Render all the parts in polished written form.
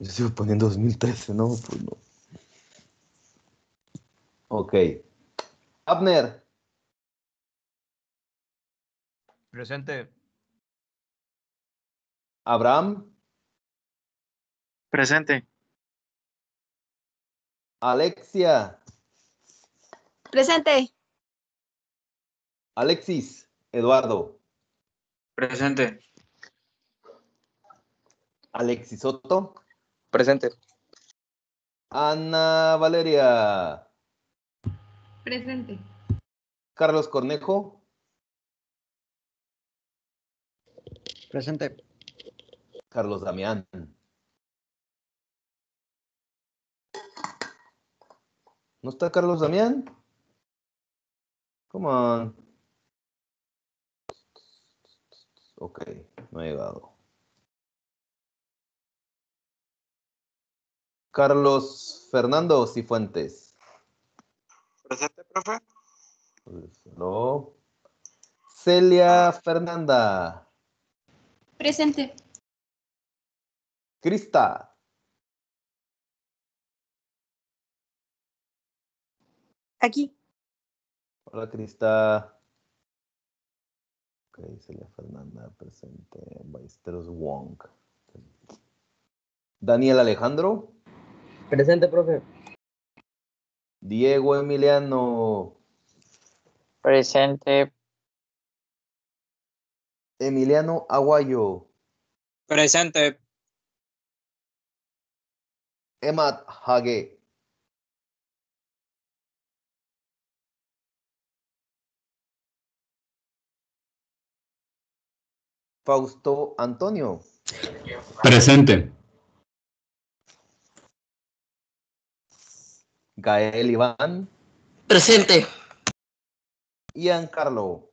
Yo sigo poniendo 2013, no, pues no. Ok. Abner. Presente. Abraham. Presente. Alexia. Presente. Alexis. Eduardo. Presente. Alexis Soto. Presente. Ana Valeria. Presente. Carlos Cornejo. Presente. Carlos Damián. ¿No está Carlos Damián? Come on. Ok, no ha llegado. Carlos Fernando Cifuentes. Presente, profe. No. Celia Fernanda. Presente. Crista. Aquí. Hola, Crista. Ok, Celia Fernanda, presente. Ballesteros Wong. Daniel Alejandro. Presente, profe. Diego Emiliano. Presente. Emiliano Aguayo. Presente. Emad Hage. Fausto Antonio. Presente. Gael Iván. Presente. Ian Carlo.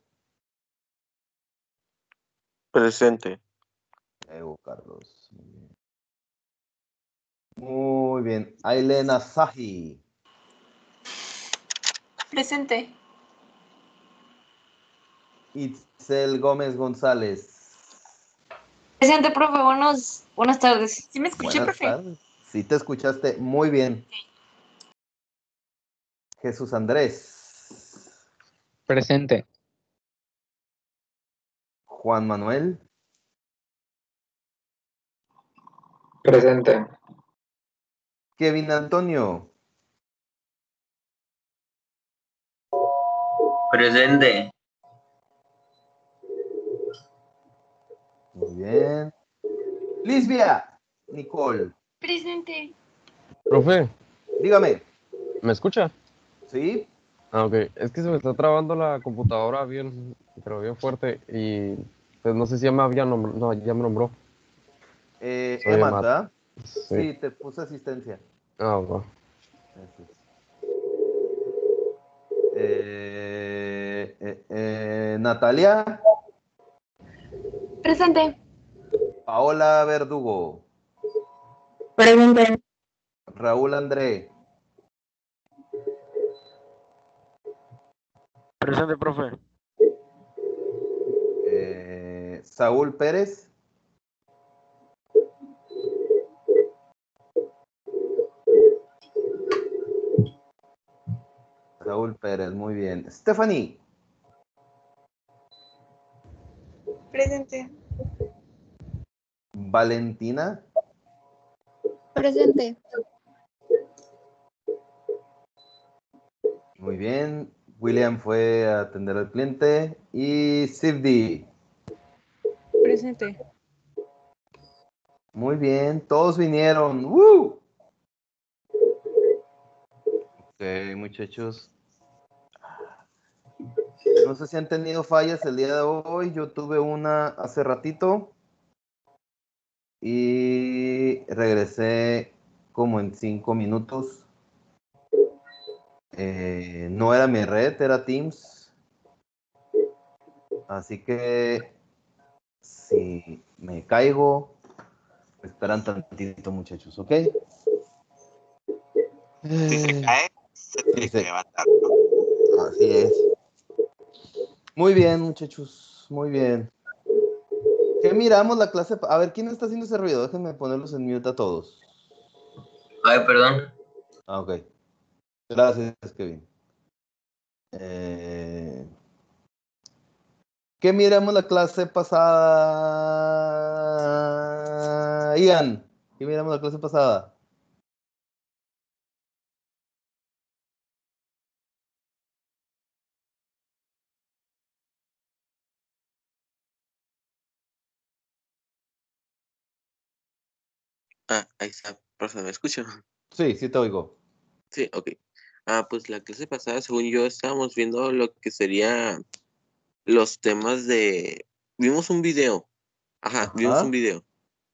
Presente. Evo Carlos. Muy bien. Ailena Sahi. Presente. Itzel Gómez González. Presente, profe. Buenas tardes. ¿Sí me escuché, Buenas profe? tardes. Sí, te escuchaste muy bien. Jesús Andrés. Presente. Juan Manuel. Presente. Kevin Antonio. Presente. Muy bien. Lisbia. Nicole. Presente. Profe, Dígame. ¿me escucha? ¿Sí? Ah, ok. Es que se me está trabando la computadora bien, pero bien fuerte y pues no sé si ya me había nombrado. No, ya me nombró. Soy Emma, Emad. ¿verdad? Sí. Sí, te puse asistencia. Ah, va. Gracias. Natalia. Presente. Paola Verdugo. Presente. Raúl André. Presente, profe. Saúl Pérez. Saúl Pérez, muy bien. Stephanie. Presente. Valentina. Presente. Muy bien. William fue a atender al cliente. Y Sivdi. Presente. Muy bien, todos vinieron. ¡Woo! Ok, muchachos. No sé si han tenido fallas el día de hoy. Yo tuve una hace ratito. Y regresé como en 5 minutos. No era mi red, era Teams. Así que si me caigo, me esperan tantito, muchachos, ¿ok? Si se cae, se tiene Dice, que levantar, ¿no? así es. Muy bien, muchachos, muy bien. ¿Qué miramos la clase? A ver, ¿quién está haciendo ese ruido? Déjenme ponerlos en mute a todos. Ay, perdón. Ah, ok. Gracias, Kevin. ¿Qué miramos la clase pasada? Ian, ¿qué miramos la clase pasada? Ahí está, profe, ¿me escucho? Sí, sí te oigo. Sí, ok. Pues la clase pasada, según yo, estábamos viendo lo que sería los temas de... Vimos un video. Ajá, vimos un Ajá. video.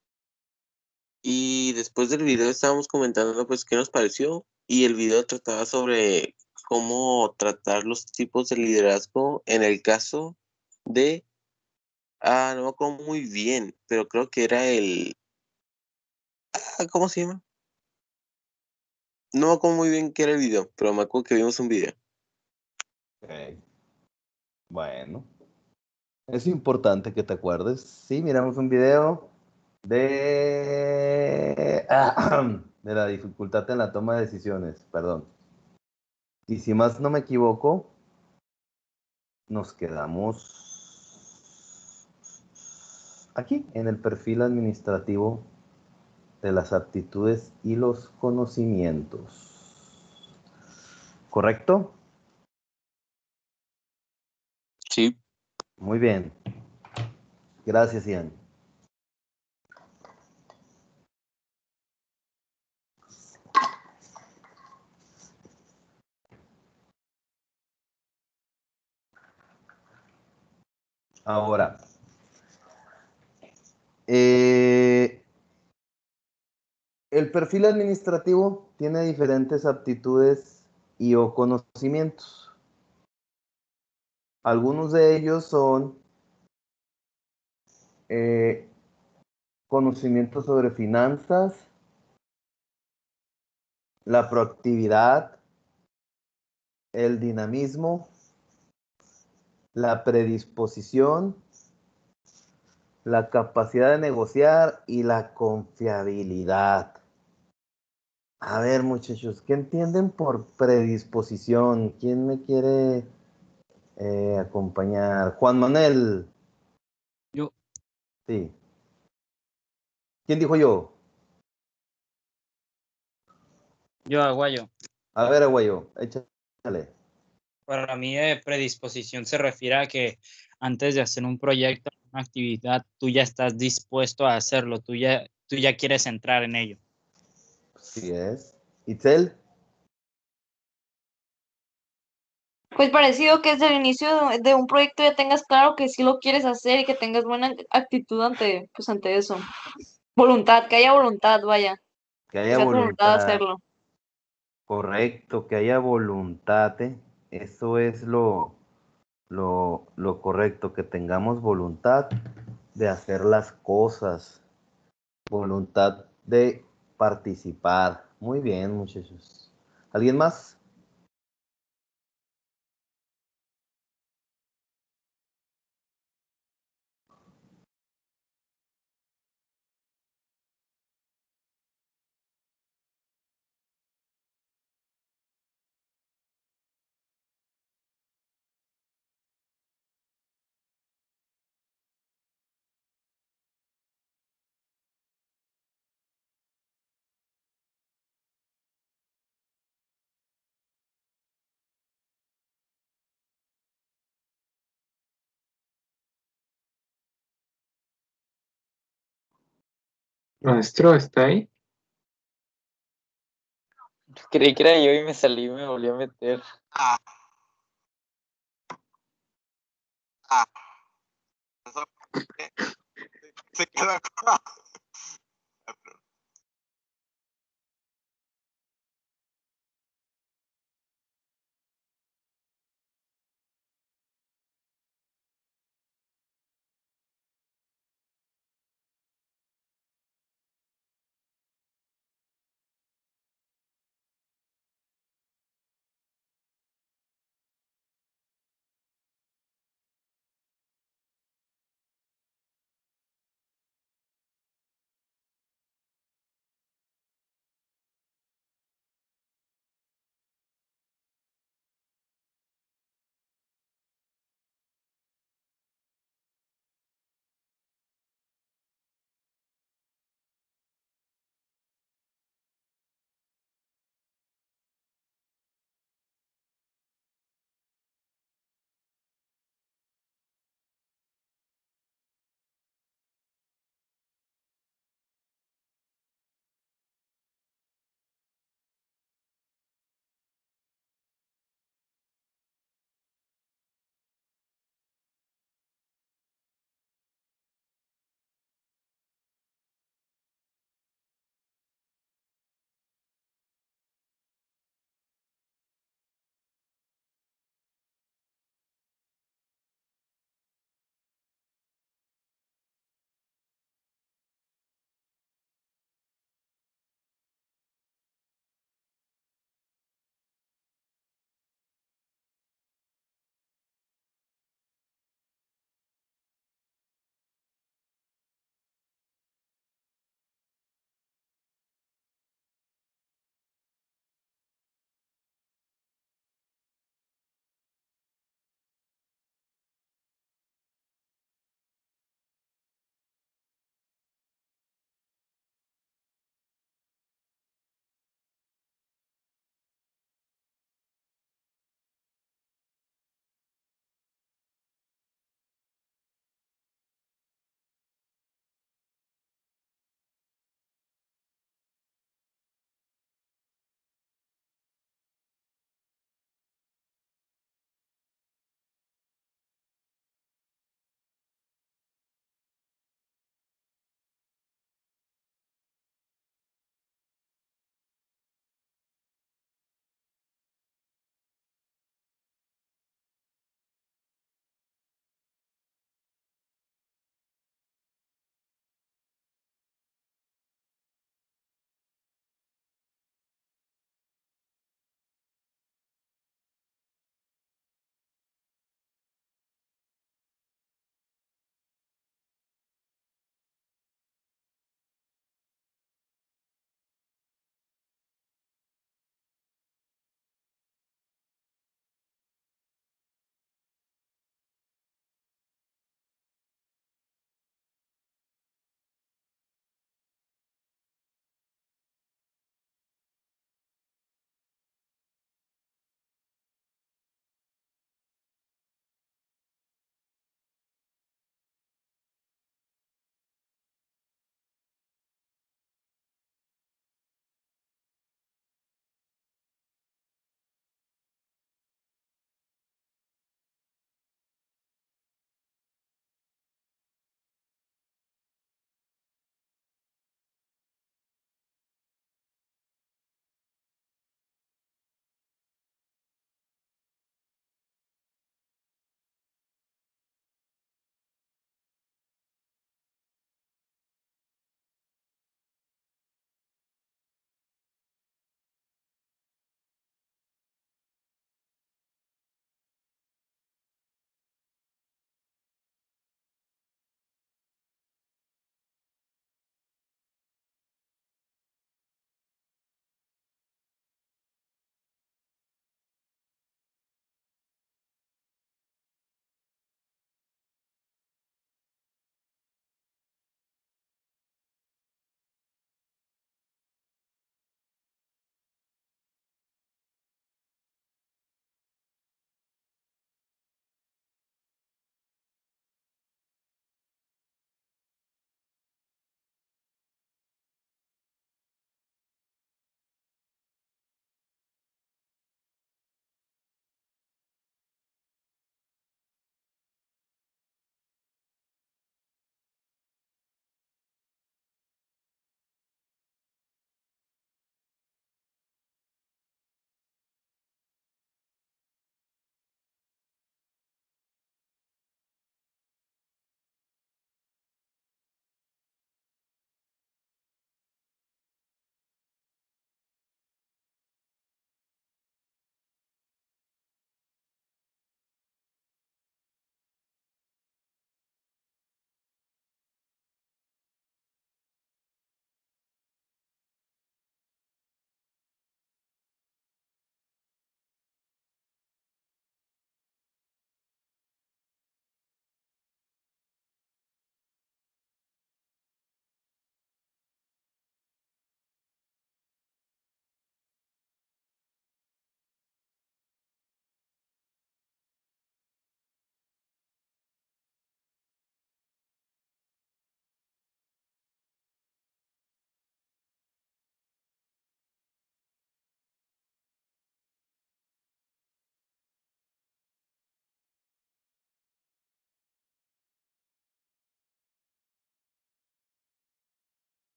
Y después del video estábamos comentando, pues, qué nos pareció. Y el video trataba sobre cómo tratar los tipos de liderazgo en el caso de... no me acuerdo muy bien, pero creo que era el... ¿cómo se llama? No me acuerdo muy bien qué era el video, pero me acuerdo que vimos un video. Ok. Bueno, es importante que te acuerdes. Sí, miramos un video de, de la dificultad en la toma de decisiones, perdón. Y si más no me equivoco, nos quedamos aquí, en el perfil administrativo de las aptitudes y los conocimientos. ¿Correcto? Sí. Muy bien. Gracias, Ian. Ahora, el perfil administrativo tiene diferentes aptitudes y o conocimientos. Algunos de ellos son eh, conocimientos sobre finanzas, la proactividad, el dinamismo, la predisposición, la capacidad de negociar y la confiabilidad. A ver, muchachos, ¿qué entienden por predisposición? ¿Quién me quiere acompañar? Juan Manuel. Yo. Sí. ¿Quién dijo yo? Yo, Aguayo. A ver, Aguayo, échale. Para mí, predisposición se refiere a que antes de hacer un proyecto, una actividad, tú ya estás dispuesto a hacerlo, tú ya quieres entrar en ello. Sí es. ¿Itzel? Pues parecido que desde el inicio de un proyecto ya tengas claro que sí lo quieres hacer y que tengas buena actitud ante, pues ante eso. Voluntad, que haya voluntad, vaya. Que Que haya sea tu voluntad voluntad. hacerlo. Correcto, que haya voluntad, ¿eh? Eso es lo correcto, que tengamos voluntad de hacer las cosas, voluntad de participar. Muy bien, muchachos. ¿Alguien más? Maestro, ¿está ahí? Creí que era yo y me salí y me volví a meter. Ah, ah, eso, se queda.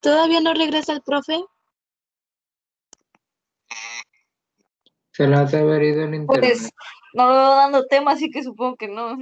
¿Todavía no regresa el profe? Se la hace haber ido en internet. Pues no lo veo dando tema, así que supongo que no.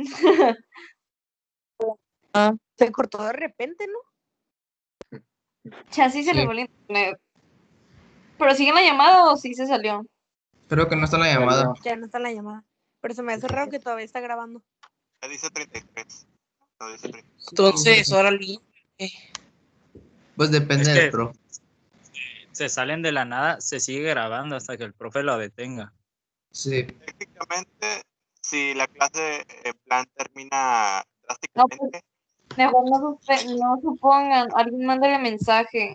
Se cortó de repente, ¿no? Ya sí se le Sí. fue el internet. ¿Pero sigue en la llamada o sí se salió? Creo que no está en la llamada. Ya no está en la llamada. Pero se me hace raro que todavía está grabando. Ya dice 33. No, dice 33. Entonces, órale. Pues depende Es del que pro. se salen de la nada, se sigue grabando hasta que el profe lo detenga. Sí. Técnicamente, si la clase en plan termina No, drásticamente, pues, mejor no supongan. Alguien mándale mensaje.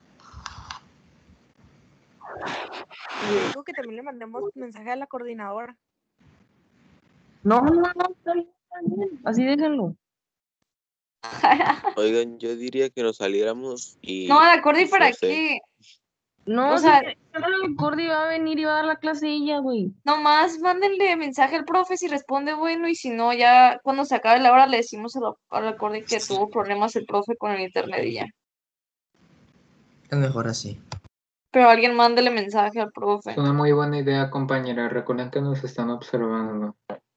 Yo digo que también le mandemos mensaje a la coordinadora. No, está bien, así déjenlo. Oigan, yo diría que nos saliéramos y... No, la Cordy, ¿para no sé. qué? No, O sea, Cordy va a venir y va a dar la clase ella, güey. nomás mándenle mensaje al profe si responde bueno y si no, ya cuando se acabe la hora le decimos a la Cordy que tuvo problemas el profe con el internet y ya. Es mejor así. Pero alguien mándele mensaje al profe. Es una muy buena idea, compañera. Recuerden que nos están observando.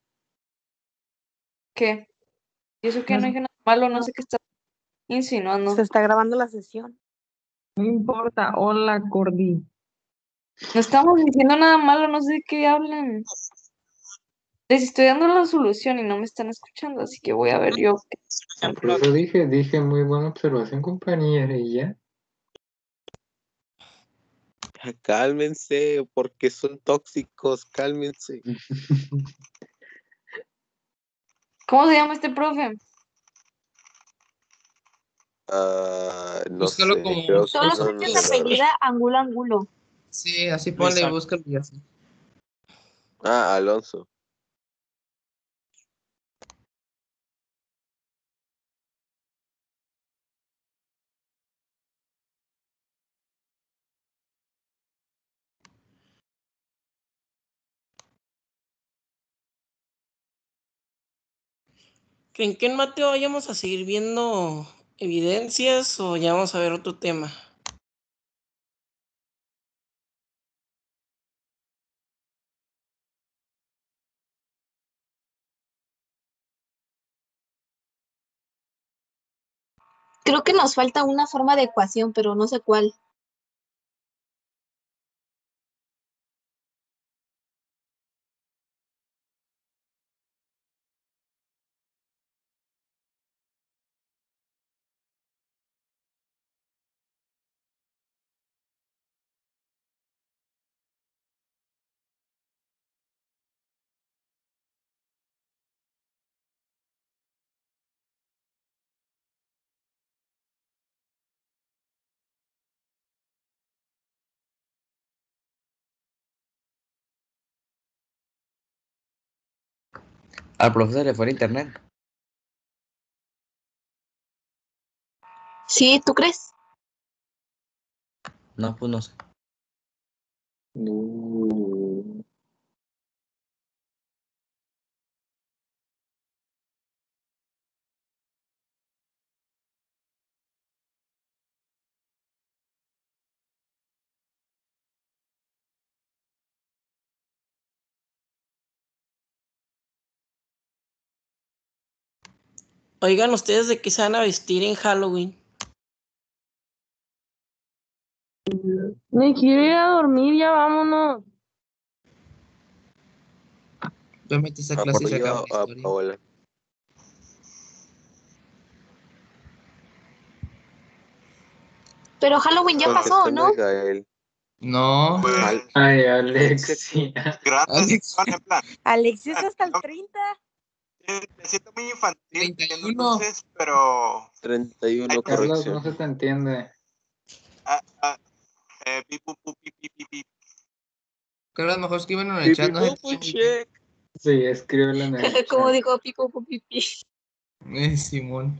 ¿Qué? Y eso que no dije nada malo, no sé qué está insinuando. Se está grabando la sesión. No importa. Hola, Cordy. No estamos diciendo nada malo, no sé de qué hablan. Les estoy dando la solución y no me están escuchando, así que voy a ver yo. Por eso dije muy buena observación, compañera, y ya. Cálmense, porque son tóxicos, cálmense. ¿Cómo se llama este profe? No Búscalo sé, como- creo que Solo no sé que nos se apellida Angulo Angulo. Sí, así ponle, Exacto. búscalo y así. Alonso. ¿Creen que en Mateo vayamos a seguir viendo evidencias o ya vamos a ver otro tema? Creo que nos falta una forma de ecuación, pero no sé cuál. Al profesor le fue el internet. Sí, ¿tú crees? No, pues no sé. No. Oigan, ¿ustedes de qué se van a vestir en Halloween? Me quiero ir a dormir, ya vámonos. Yo metí esa clase y se acabó la Apoyo a historia. Paola. Pero Halloween ya pasó, Contestando ¿no? a Gael. No. pues, Ay, Alexia. grandes Alex. son en plan. Alexis hasta el 30. Me siento muy infantil, 31. entonces, pero 31, Ay, Carlos, corrección. no se te entiende. pi, pu, pu, pi, pi, pi, pi. Creo que lo mejor escriben en el chat. No sé. Check. Sí, escríbelo en el Como chat. dijo Pipo Pipi. Simón.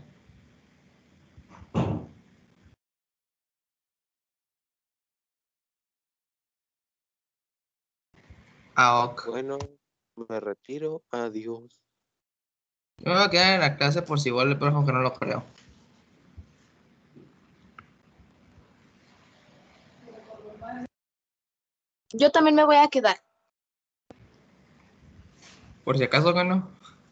Ok. Bueno, me retiro. Adiós. Yo me voy a quedar en la clase por si vuelve el profe, aunque no lo creo. Yo también me voy a quedar. Por si acaso ganó.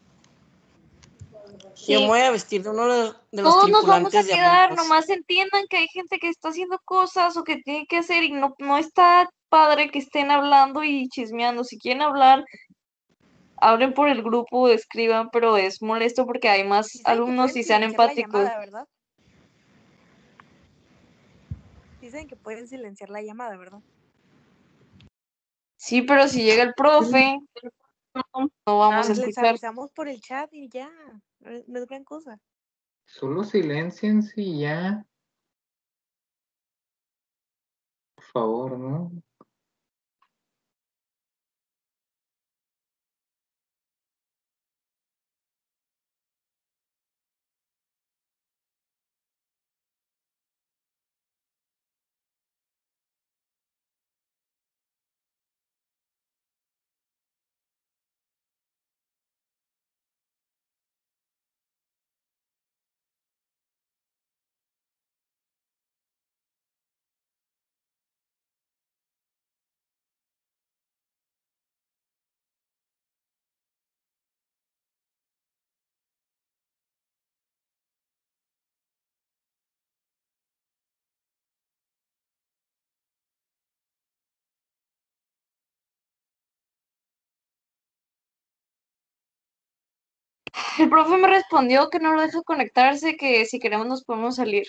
Yo me Sí. voy a vestir de uno de los Todos nos vamos a tripulantes de quedar, Among Us. nomás entiendan que hay gente que está haciendo cosas o que tiene que hacer y no está padre que estén hablando y chismeando. Si quieren hablar, hablen por el grupo, escriban, pero es molesto porque hay más Sí saben que alumnos pueden y sean silenciar la empáticos. llamada, ¿verdad? Dicen que pueden silenciar la llamada, ¿verdad? Sí, pero si llega el profe, no vamos a Les escuchar. avisamos por el chat y ya. No es gran cosa. Solo silenciense y ya. Por favor, ¿no? El profe me respondió que no lo deja conectarse, que si queremos nos podemos salir.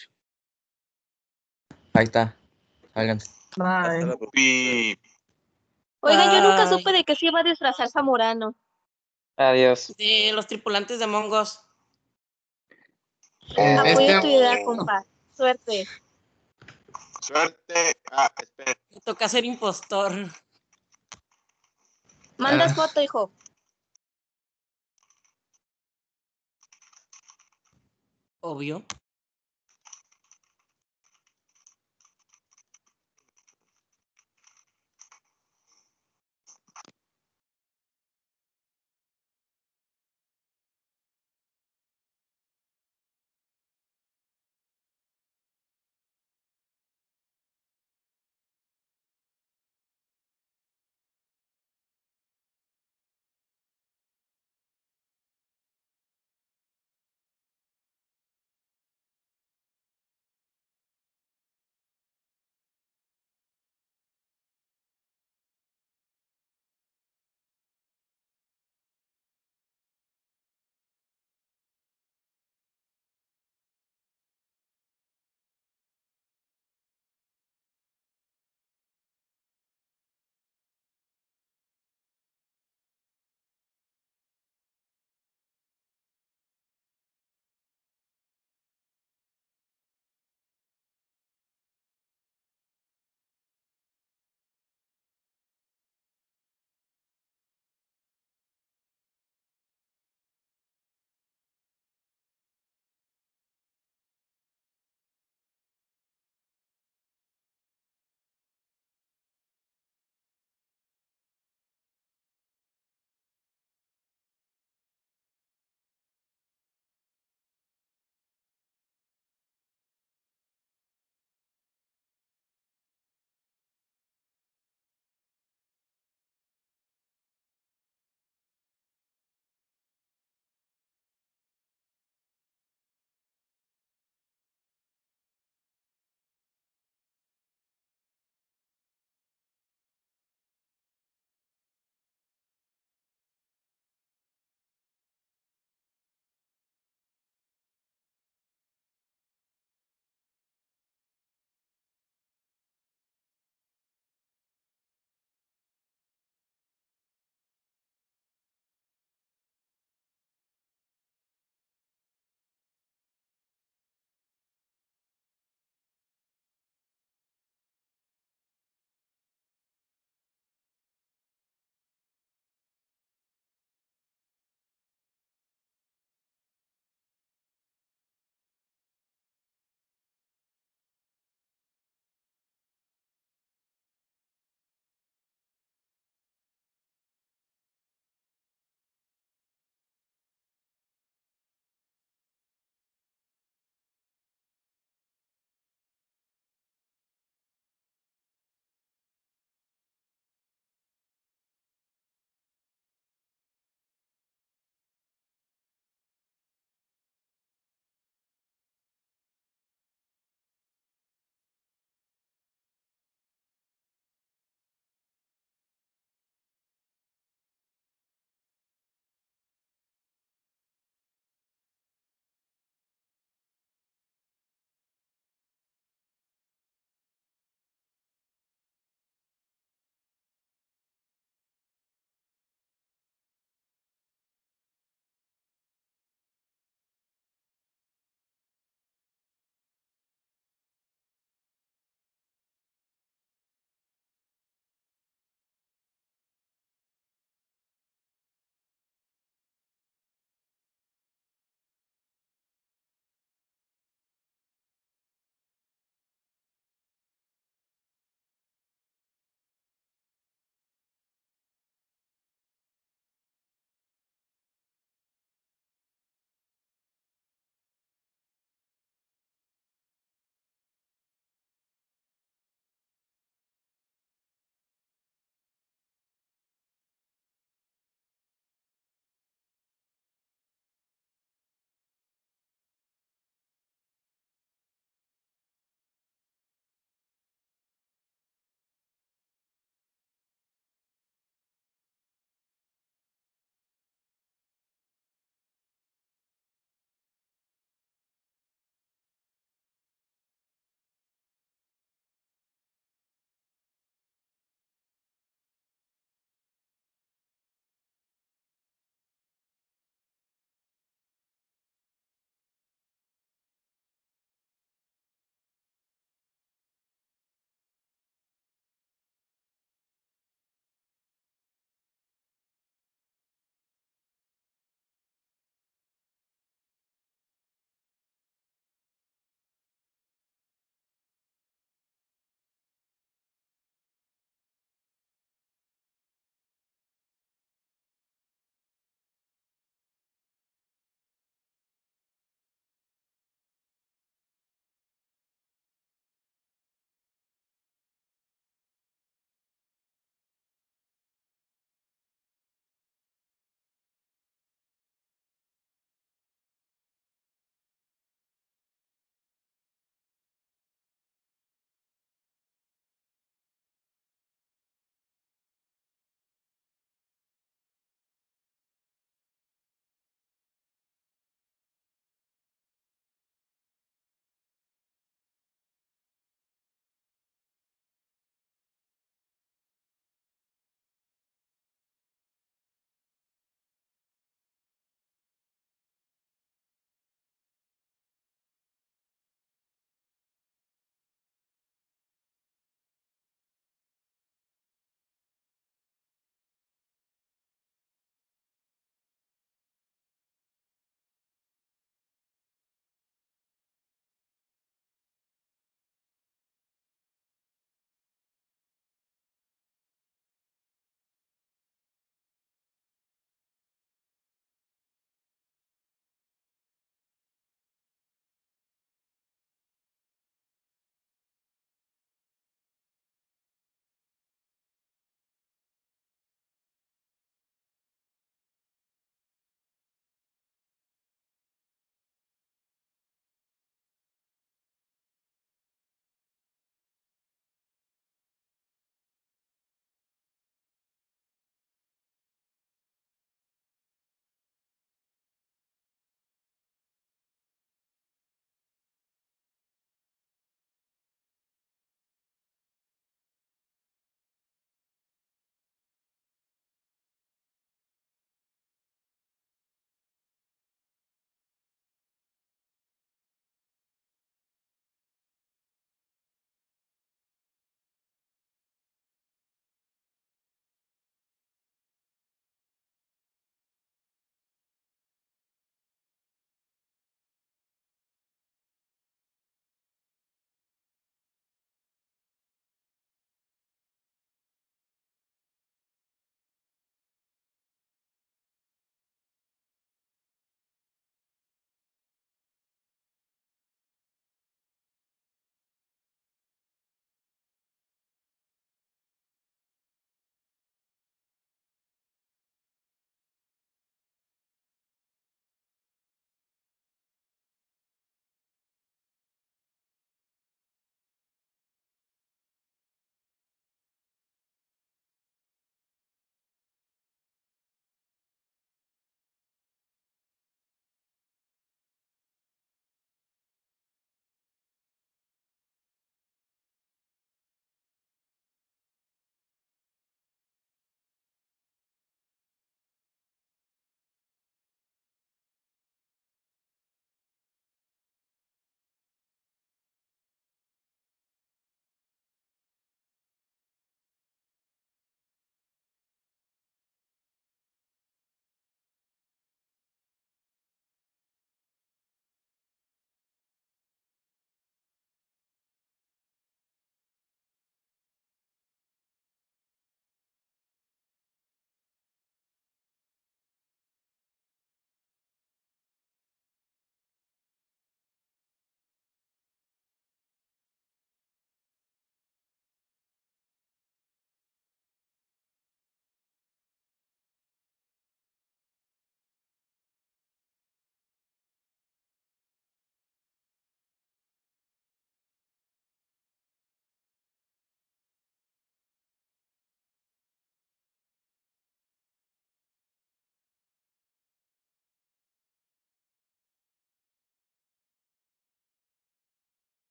Ahí está. Sálganse. Hasta la próxima. Pi. Oigan, yo nunca Ay. supe de qué se iba a disfrazar Zamorano. Adiós. De los tripulantes de Among Us. Apoyo tu idea, compa. Suerte. Suerte. Espera. Me toca ser impostor. Mandas foto, hijo. Obvio.